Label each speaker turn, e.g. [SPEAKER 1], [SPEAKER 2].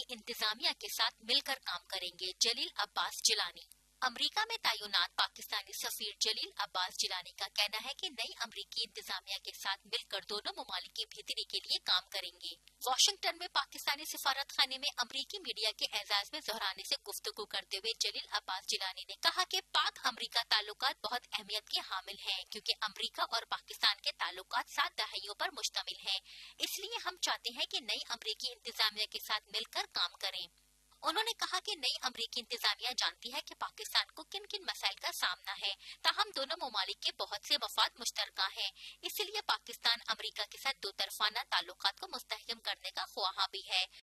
[SPEAKER 1] इंतजामिया के साथ मिलकर काम करेंगे, जलील अब्बास जिलानी। अमेरिका में तैनात पाकिस्तानी सफीर जलील अब्बास जिलानी का कहना है कि नई अमेरिकी इंतजामिया के साथ मिलकर दोनों ममालिक की बेहतरी के लिए काम करेंगे। वाशिंगटन में पाकिस्तानी सिफारत खाने में अमेरिकी मीडिया के एजाज में दोहराने से गुफ्तगू करते हुए जलील अब्बास जिलानी ने कहा कि पाक अमेरिका ताल्लुकात बहुत अहमियत के हामिल हैं, क्योंकि अमेरिका और पाकिस्तान के ताल्लुकात 7 दहाइयों पर मुश्तमिल हैं। इसलिए हम चाहते हैं कि नई अमेरिकी इंतजामिया के साथ मिलकर काम करें। उन्होंने कहा कि नई अमेरिकी इंतजामिया जानती है कि पाकिस्तान को किन किन मसाइल का सामना है, ताहम दोनों ममालिक के बहुत से मफाद मुश्तरका हैं। इसलिए पाकिस्तान अमेरिका के साथ दो तरफाना ताल्लुकात को मुस्तहकम करने का ख्वाहा भी है।